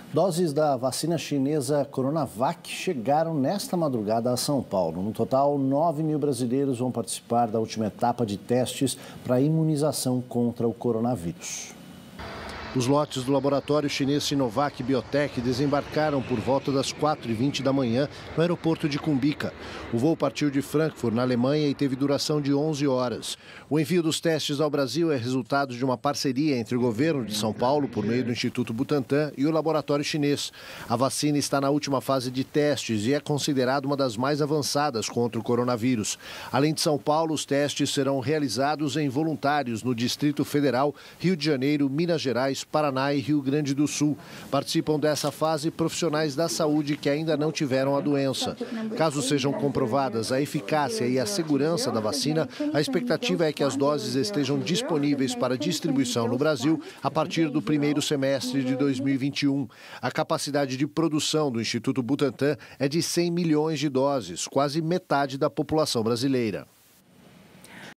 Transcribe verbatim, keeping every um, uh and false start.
Doses da vacina chinesa Coronavac chegaram nesta madrugada a São Paulo. No total, nove mil brasileiros vão participar da última etapa de testes para a imunização contra o coronavírus. Os lotes do laboratório chinês Sinovac Biotech desembarcaram por volta das quatro e vinte da manhã no aeroporto de Cumbica. O voo partiu de Frankfurt, na Alemanha, e teve duração de onze horas. O envio dos testes ao Brasil é resultado de uma parceria entre o governo de São Paulo, por meio do Instituto Butantan, e o laboratório chinês. A vacina está na última fase de testes e é considerada uma das mais avançadas contra o coronavírus. Além de São Paulo, os testes serão realizados em voluntários no Distrito Federal, Rio de Janeiro, Minas Gerais, Paraná e Rio Grande do Sul. Participam dessa fase profissionais da saúde que ainda não tiveram a doença. Caso sejam comprovadas a eficácia e a segurança da vacina, a expectativa é que as doses estejam disponíveis para distribuição no Brasil a partir do primeiro semestre de dois mil e vinte e um. A capacidade de produção do Instituto Butantan é de cem milhões de doses, quase metade da população brasileira.